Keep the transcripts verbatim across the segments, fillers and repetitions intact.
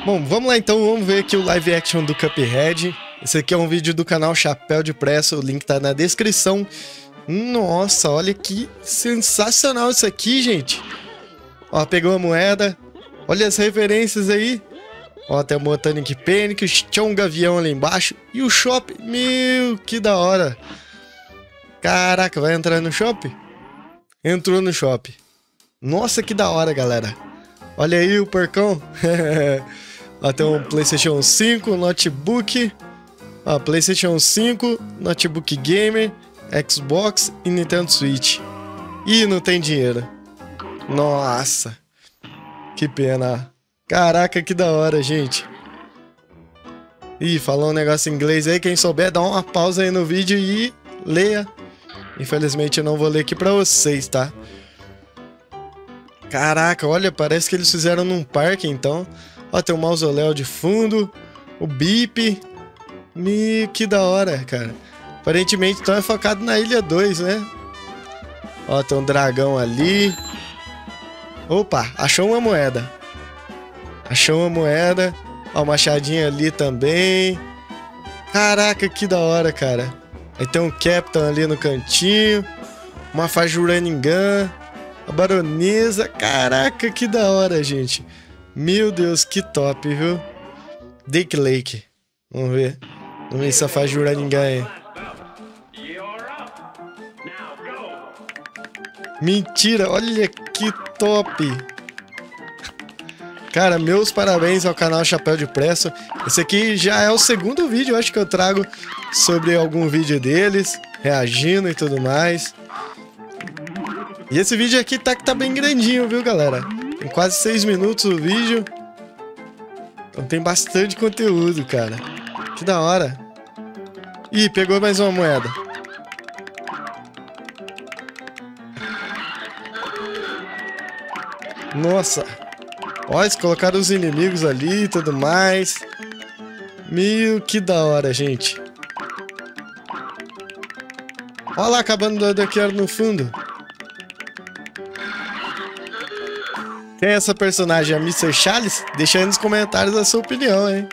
Bom, vamos lá então, vamos ver aqui o live action do Cuphead. Esse aqui é um vídeo do canal Chapéu de Pressa, o link tá na descrição. Nossa, olha que sensacional isso aqui, gente. Ó, pegou a moeda. Olha as referências aí. Ó, tem o Botanic Panic, tinha um gavião ali embaixo. E o shopping, meu, que da hora. Caraca, vai entrar no shopping? Entrou no shopping. Nossa, que da hora, galera. Olha aí o porcão. Ó, tem um PlayStation cinco, notebook. Ó, PlayStation cinco, notebook gamer, Xbox e Nintendo Switch. Ih, não tem dinheiro. Nossa. Que pena. Caraca, que da hora, gente. Ih, falou um negócio em inglês aí. Quem souber, dá uma pausa aí no vídeo e leia. Infelizmente eu não vou ler aqui pra vocês, tá? Caraca, olha, parece que eles fizeram num parque, então. Ó, tem um mausoléu de fundo. O bip. Me, que da hora, cara. Aparentemente, então é focado na Ilha dois, né? Ó, tem um dragão ali. Opa, achou uma moeda. Achou uma moeda. Ó, o machadinho ali também. Caraca, que da hora, cara. Aí tem um Captain ali no cantinho. Uma Fajuraningan. A baronesa. Caraca, que da hora, gente. Meu Deus, que top, viu? Dake Lake. Vamos ver. Vamos ver se a Fajuraningan é. Mentira, olha que top. Cara, meus parabéns ao canal Chapéu de Pressa. Esse aqui já é o segundo vídeo, eu acho que eu trago sobre algum vídeo deles, reagindo e tudo mais. E esse vídeo aqui tá que tá bem grandinho, viu, galera? Tem quase seis minutos o vídeo. Então tem bastante conteúdo, cara. Que da hora. Ih, pegou mais uma moeda. Nossa. Ó, eles colocaram os inimigos ali e tudo mais. Meu, que da hora, gente. Olha lá, acabando daqui no fundo. Quem é essa personagem? A mister Charles? Deixa aí nos comentários a sua opinião, hein?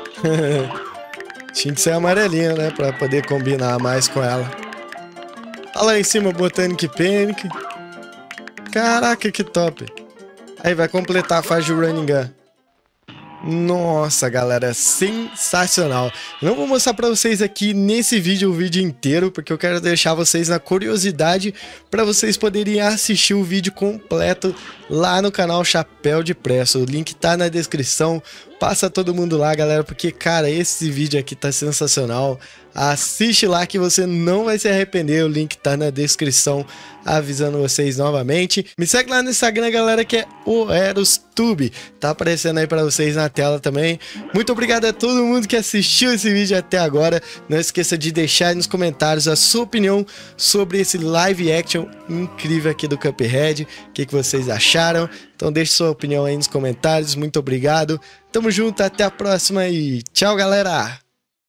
Tinha que ser amarelinha, né? Pra poder combinar mais com ela. Olha lá em cima, Botanic Panic. Caraca, que top. Aí vai completar a fase de Runningan. Nossa, galera, sensacional. Não vou mostrar pra vocês aqui nesse vídeo o vídeo inteiro, porque eu quero deixar vocês na curiosidade para vocês poderem assistir o vídeo completo lá no canal Chapéu de Pressa. O link tá na descrição. Passa todo mundo lá, galera, porque, cara, esse vídeo aqui tá sensacional. Assiste lá que você não vai se arrepender. O link tá na descrição, avisando vocês novamente. Me segue lá no Instagram, galera, que é o ErosTube. Tá aparecendo aí pra vocês na tela também. Muito obrigado a todo mundo que assistiu esse vídeo até agora. Não esqueça de deixar aí nos comentários a sua opinião sobre esse live action incrível aqui do Cuphead. O que, que vocês acharam? Então deixe sua opinião aí nos comentários. Muito obrigado. Tamo junto, até a próxima e tchau, galera!